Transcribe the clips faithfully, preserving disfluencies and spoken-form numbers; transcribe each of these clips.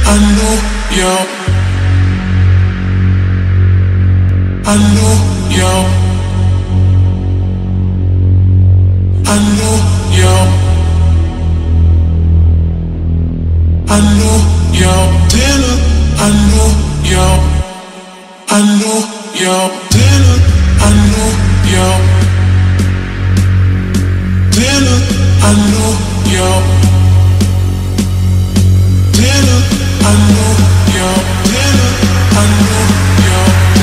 I know you. I know you. I know you. I know you. Dinner. I know you. I know you. Dinner. I know you. Dinner. I know you. Dinner. I know you. Dinner. I know you.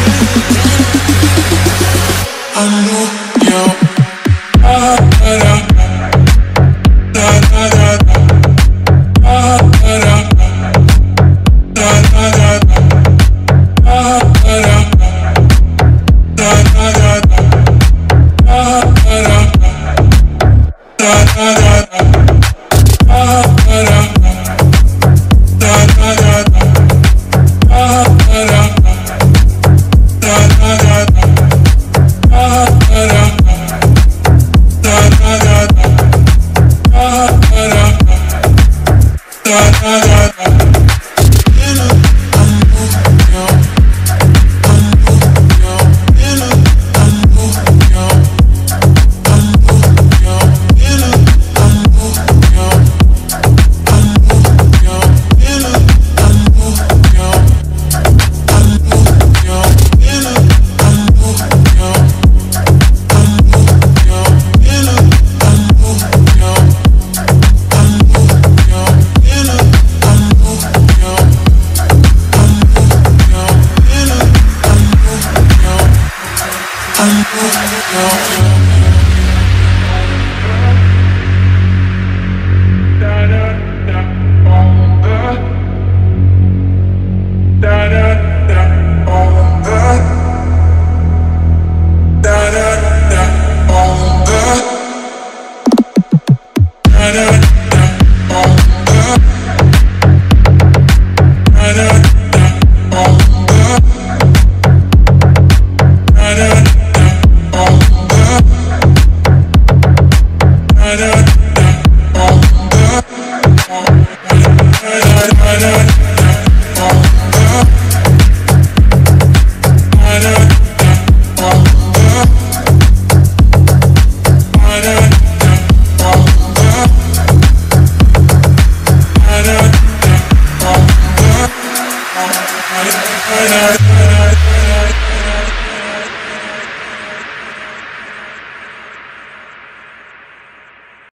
I know you. Ah, da, da, da, da, da, da. Ah, da, da, da, da, da, da. Ah, da, da, da, da, da, da. Ah, da, da, da, da, da, da. Ah, da, da, da, da, da, da. Ah, da, da, da, da, da, da. Ah, da, da, da, da, da, da. Ah, da, da, da, da, da.